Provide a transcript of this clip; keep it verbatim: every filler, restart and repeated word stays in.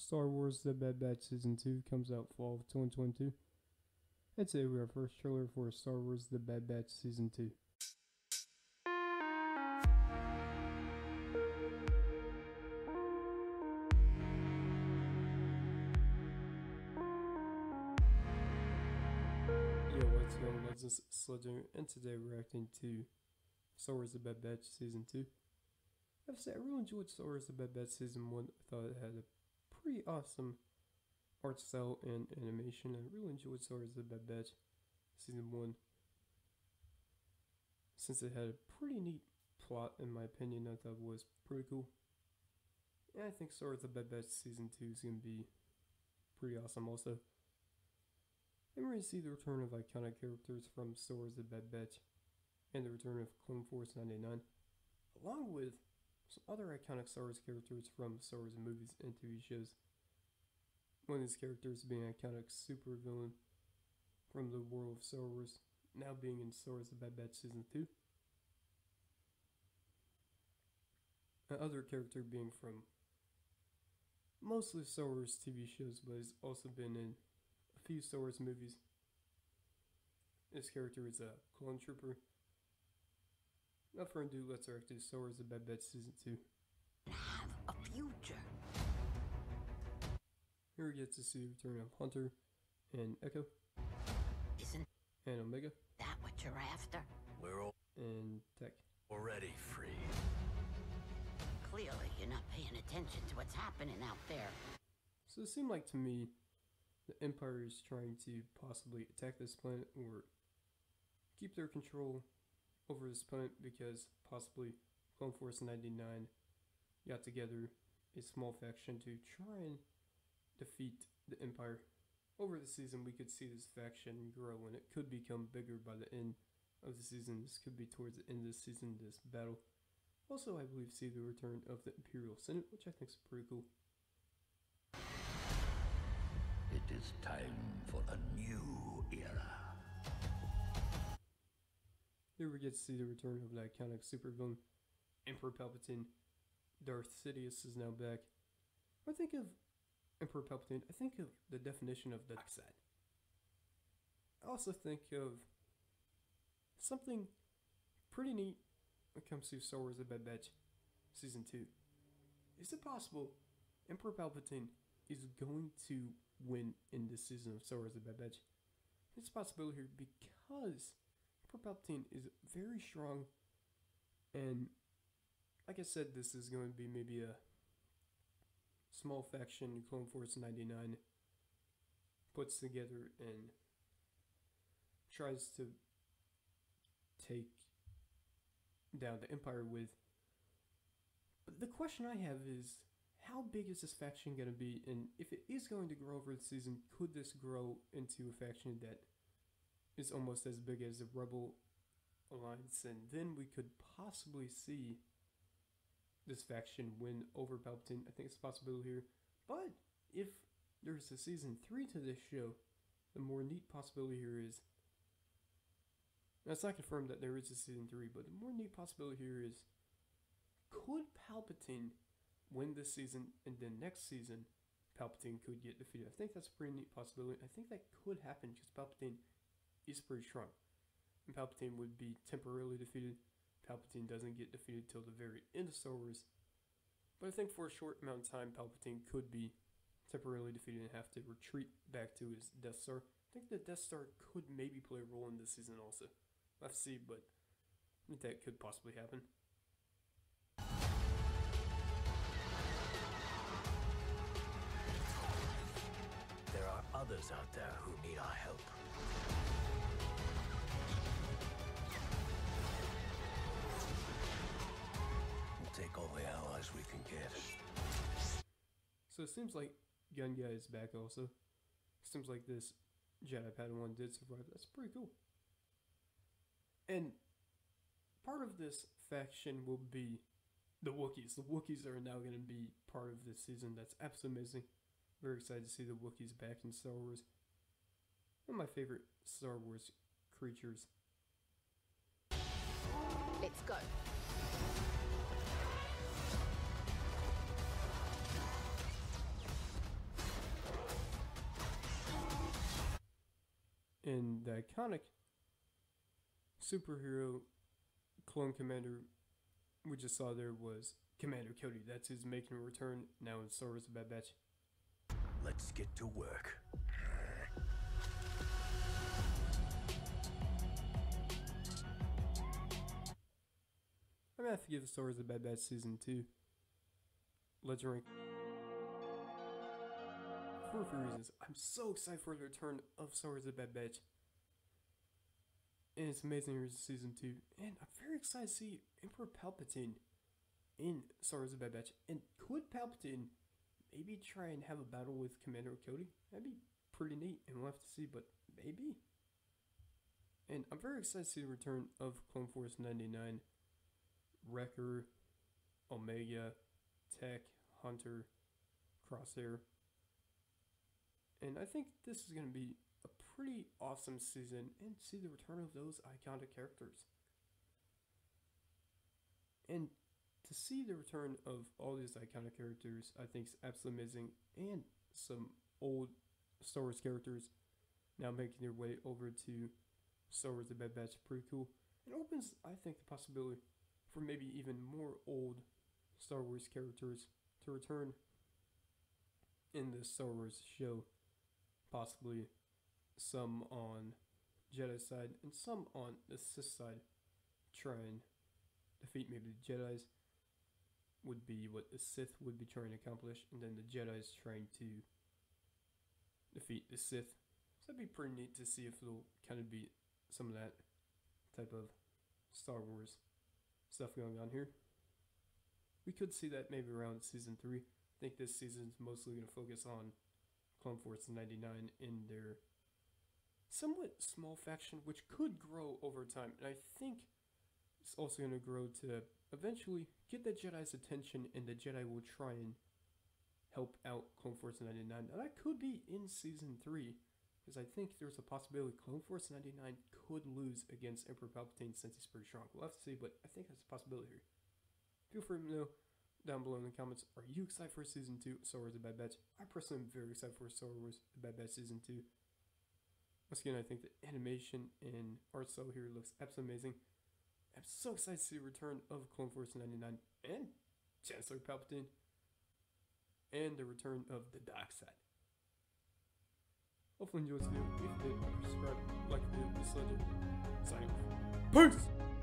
Star Wars The Bad Batch Season two comes out fall of twenty twenty-two. And today we have our first trailer for Star Wars The Bad Batch Season two. Yo, what's going on, Legends Sledger, and today we're reacting to Star Wars The Bad Batch Season two. I have to say, I really enjoyed Star Wars The Bad Batch Season one. I thought it had a pretty awesome art style and animation. I really enjoyed Star Wars The Bad Batch Season one, since it had a pretty neat plot, in my opinion. I thought it was pretty cool. And I think Star Wars The Bad Batch Season two is going to be pretty awesome also. And we're going to see the return of iconic characters from Star Wars The Bad Batch and the return of Clone Force ninety-nine, along with some other iconic Star Wars characters from Star Wars movies and T V shows. One of these characters being an iconic supervillain from the world of Star Wars, now being in Star Wars The Bad Batch Season two. Another character being from mostly Star Wars T V shows, but has also been in a few Star Wars movies. This character is a clone trooper. Without further ado, let's react to Star Wars The Bad Batch Season two. Have a future. Here we get to see the return of Hunter and Echo Isn't and Omega that what you're after? We're all and Tech. already free. Clearly, you're not paying attention to what's happening out there. So it seemed like to me the Empire is trying to possibly attack this planet or keep their control over this planet, because possibly Clone Force ninety-nine got together a small faction to try and defeat the Empire. Over the season, we could see this faction grow, and it could become bigger by the end of the season. This could be towards the end of the season, this battle. Also, I believe see the return of the Imperial Senate, which I think is pretty cool. It is time for a new era. Here we get to see the return of the iconic supervillain, Emperor Palpatine. Darth Sidious is now back. When I think of Emperor Palpatine, I think of the definition of the dark side. I also think of something pretty neat when it comes to Star Wars The Bad Batch Season two. Is it possible Emperor Palpatine is going to win in this season of Star Wars The Bad Batch? It's a possibility here because Emperor Palpatine is very strong, and like I said, this is going to be maybe a small faction Clone Force ninety-nine puts together and tries to take down the Empire with. But the question I have is, how big is this faction going to be? And if it is going to grow over the season, could this grow into a faction that is almost as big as the Rebel Alliance? And then we could possibly see this faction win over Palpatine. I think it's a possibility here. But if there's a season three to this show, the more neat possibility here is, now it's not confirmed that there is a season three, but the more neat possibility here is, could Palpatine win this season, and then next season Palpatine could get defeated? I think that's a pretty neat possibility. I think that could happen because Palpatine is pretty strong, and Palpatine would be temporarily defeated. Palpatine doesn't get defeated till the very end of Star Wars, but I think for a short amount of time Palpatine could be temporarily defeated and have to retreat back to his Death Star. I think the Death Star could maybe play a role in this season also. We'll have to see, but I think that could possibly happen. There are others out there who need our help. We'll take all the allies we can get. So it seems like Gun Guy is back also. It seems like this Jedi Padawan did survive. That's pretty cool. And part of this faction will be the Wookiees. The Wookiees are now going to be part of this season. That's absolutely amazing. Very excited to see the Wookiees back in Star Wars. One of my favorite Star Wars creatures. Let's go. And the iconic superhero clone commander we just saw there was Commander Cody. That's who's making a return now in Star Wars The Bad Batch. Let's get to work. I'm gonna have to give Star Wars The Bad Batch Season two Legend Rank for a few reasons. I'm so excited for the return of Star Wars The Bad Batch. And it's amazing here's Season two. And I'm very excited to see Emperor Palpatine in Star Wars The Bad Batch. And could Palpatine maybe try and have a battle with Commander Cody? That'd be pretty neat, and we'll have to see, but maybe. And I'm very excited to see the return of Clone Force ninety-nine. Wrecker, Omega, Tech, Hunter, Crosshair. And I think this is going to be a pretty awesome season and see the return of those iconic characters. And to see the return of all these iconic characters, I think is absolutely amazing. And some old Star Wars characters now making their way over to Star Wars The Bad Batch. Pretty cool. It opens, I think, the possibility for maybe even more old Star Wars characters to return in the Star Wars show. Possibly some on Jedi side and some on the Sith side. Try and defeat maybe the Jedis would be what the Sith would be trying to accomplish, and then the Jedis trying to defeat the Sith. So that'd be pretty neat to see if it'll kind of be some of that type of Star Wars stuff going on here. We could see that maybe around season three. I think this season's mostly going to focus on Clone Force ninety-nine in their somewhat small faction, which could grow over time. And I think it's also going to grow to eventually get the Jedi's attention, and the Jedi will try and help out Clone Force ninety-nine. Now that could be in season three, because I think there's a possibility Clone Force ninety-nine could lose against Emperor Palpatine since he's pretty strong. We'll have to see, but I think that's a possibility here. Feel free to know down below in the comments, are you excited for season two Star Wars The Bad Batch? I personally am very excited for Star Wars The Bad Batch season two. Once again, I think the animation and art style here looks absolutely amazing. I'm so excited to see the return of Clone Force ninety-nine and Chancellor Palpatine, and the return of the dark side. Hopefully you enjoyed this video. If you did, subscribe, like the video, this legend. Signing off. Peace!